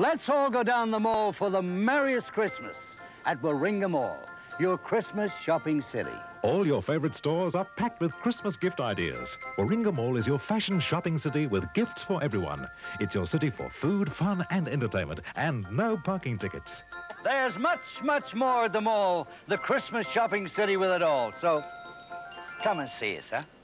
Let's all go down the mall for the merriest Christmas at Warringah Mall, your Christmas shopping city. All your favourite stores are packed with Christmas gift ideas. Warringah Mall is your fashion shopping city with gifts for everyone. It's your city for food, fun and entertainment, and no parking tickets. There's much, much more at the mall, the Christmas shopping city with it all. So, come and see us, huh?